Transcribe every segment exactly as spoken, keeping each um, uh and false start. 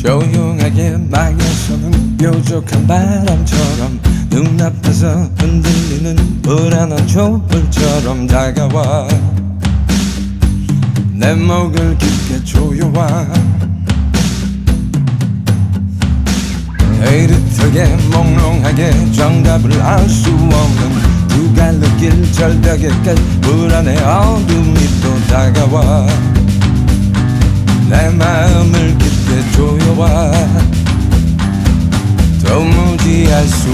조용하게 막에서는 뾰족한 바람처럼 눈앞에서 흔들리는 불안한 촛불처럼 다가와 내 목을 깊게 조여와 흐릿하게 몽롱하게 정답을 알 수 없는 두 갈래길 절벽에 깔 불안의 어둠이 또 다가와 내 마음을 깊게 조여와 도무지 알 수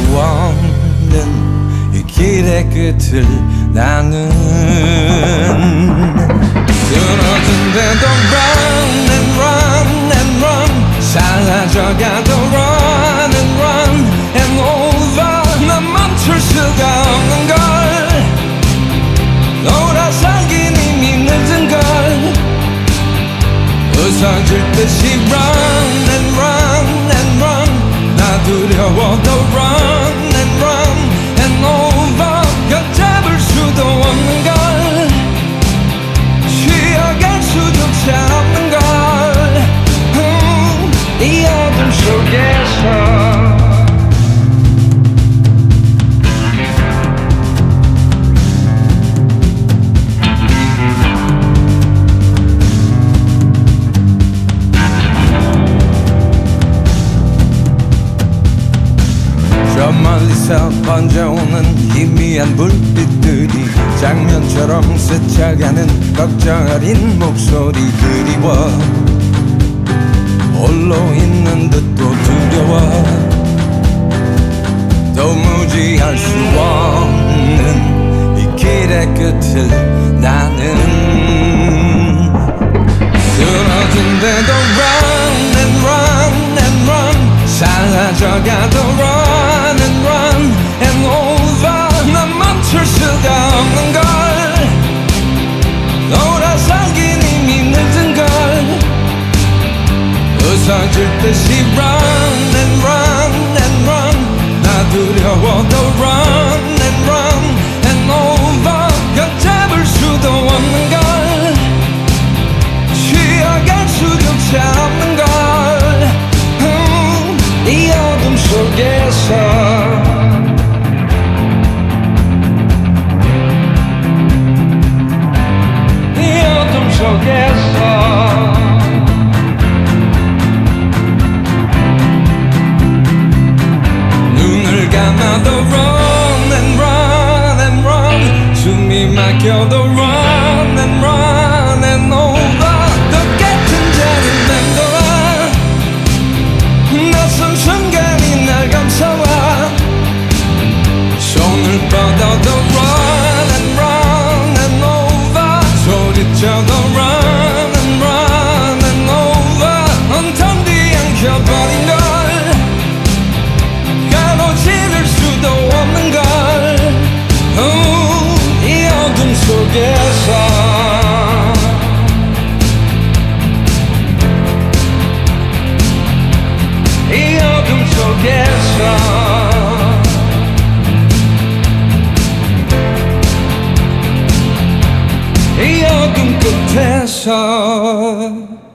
없는 이 길의 끝을 나는 쓰러진데도 run and run and run 사라져가도 run and run and over 난 멈출 수가 없는 걸 돌아서긴 이미 늦은 걸 부서질 듯이 run and run and run 나 두려워도 run and run and over 곁잡을 수도 없는 걸 쉬어갈 수조차 없는 걸 음, 이 어둠 속에서 저 멀리서 번져오는 희미한 불빛들이 장면처럼 스쳐가는 걱정 어린 목소리 그리워 홀로 있는 듯도 두려워 도무지 알 수 없는 이 길의 끝을 나는 쓰러진데도 run and run and run 사라져가도 run and run and over 난 멈출 수가 없는 걸 돌아서긴 이미 늦은 걸 부서질 듯이 run and run and run 나 두려워도 run and run and over 곁잡을 수도 없는 걸 쉬어갈 수조차 없는 걸 이 어둠 속에서 이 어둠 속에서 눈을 감아도 run and run and run 숨이 막혀도 run and run and over 똑같은 자리 맴돌아 낯선 순간이 날 감싸와 손을 뻗어도 run and run and over 소리쳐도 run and run and over 온통 뒤엉켜버린 걸 가로지를 수도 없는 걸 오, 이 어둠 속에서 이 어둠 속에서 이 어둠 끝에서